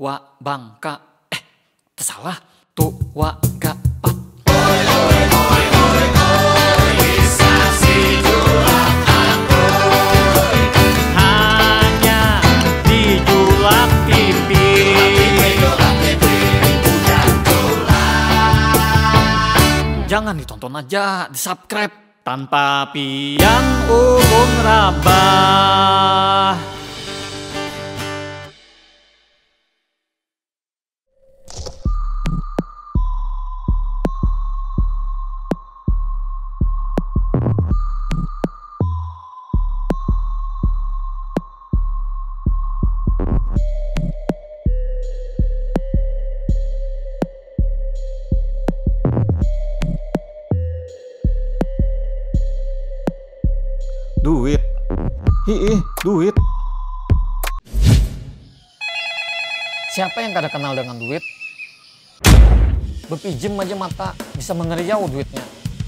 tua bangka. Tersalah, tua gapat. Hanya dijulak TV. Jangan ditonton aja, di subscribe. Tanpa pian ulun rabah. Duit, duit. Siapa yang kada kenal dengan duit? Bepijem aja mata bisa mengeriau duitnya.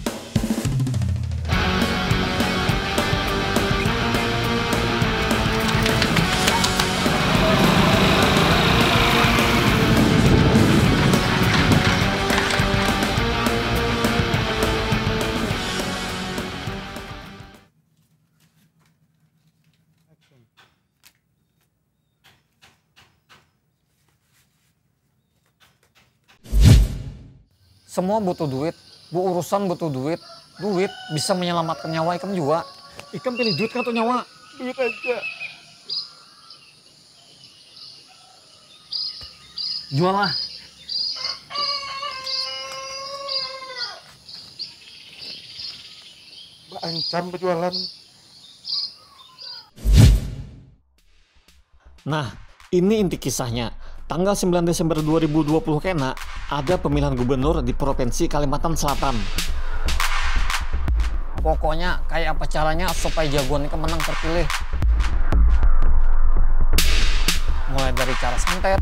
Semua butuh duit, urusan butuh duit. Duit bisa menyelamatkan nyawa ikam juga. Ikam pilih duit atau nyawa? Duit aja. Jual lah. Ancam berjualan. Nah, ini inti kisahnya. Tanggal 9 Desember 2020 kena ada pemilihan gubernur di Provinsi Kalimantan Selatan. Pokoknya kayak apa caranya supaya jagoan ini menang terpilih. Mulai dari cara santet,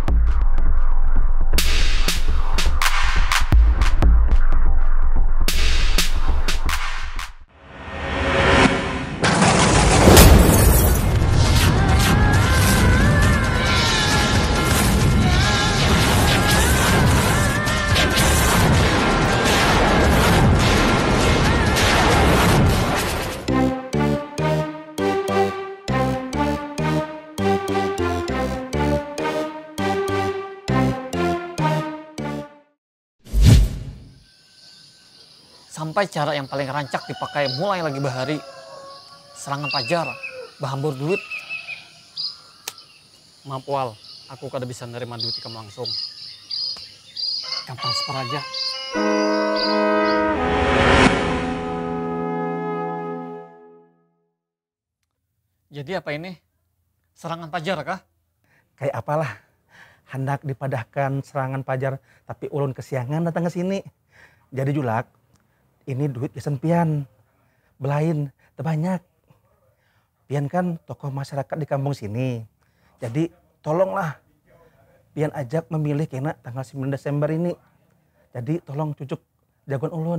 sampai cara yang paling rancak dipakai mulai lagi bahari. Serangan pajar, bahambur duit. Maaf Wal, aku kada bisa nerima duit kamu langsung. Gampang seper aja. Jadi apa ini? Serangan pajar kah? Kayak apalah, hendak dipadahkan serangan pajar, tapi ulun kesiangan datang ke sini. Jadi julak, ini duit gesen pian, belain terbanyak. Pian kan tokoh masyarakat di kampung sini. Jadi tolonglah, pian ajak memilih kena tanggal 9 Desember ini. Jadi tolong cucuk jagoan ulun.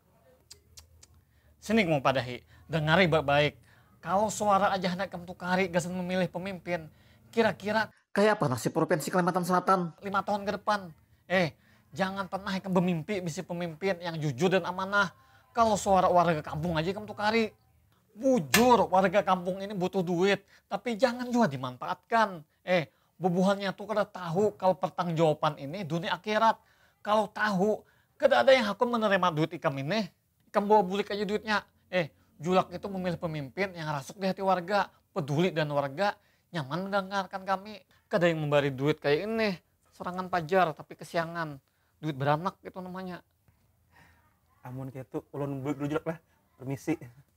Sini mau padahi, dengari baik-baik. Kalau suara aja hendak kamu tukari gesen memilih pemimpin, kira-kira kayak apa nasib Provinsi Kalimantan Selatan 5 tahun ke depan? Jangan pernah kamu bermimpi bisa pemimpin yang jujur dan amanah. Kalau suara warga kampung aja kamu tukari. Bujur, warga kampung ini butuh duit, tapi jangan juga dimanfaatkan. Bubuhannya tuh kada tahu kalau pertanggungjawaban ini dunia akhirat. Kalau tahu, kada ada yang hakun menerima duit ikam ini. Ikam bawa bulik aja duitnya. Julak itu memilih pemimpin yang rasuk di hati warga, peduli dan warga nyaman mendengarkan kami. Kada yang memberi duit kayak ini, serangan pajar tapi kesiangan. Duit beranak itu namanya. Amun gitu ulun dulu julak lah. Permisi.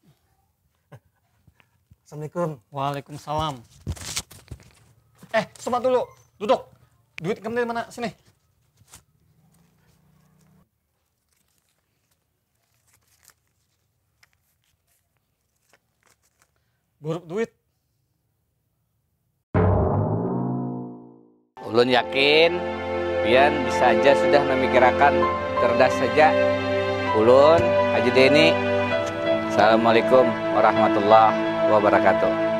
Assalamualaikum. Waalaikumsalam. Sobat dulu, duduk. Duit kamu dari mana? Sini. Buruk duit. Ulun yakin pian bisa aja sudah memikirkan cerdas saja. Ulun Haji Deni. Assalamualaikum warahmatullahi wabarakatuh.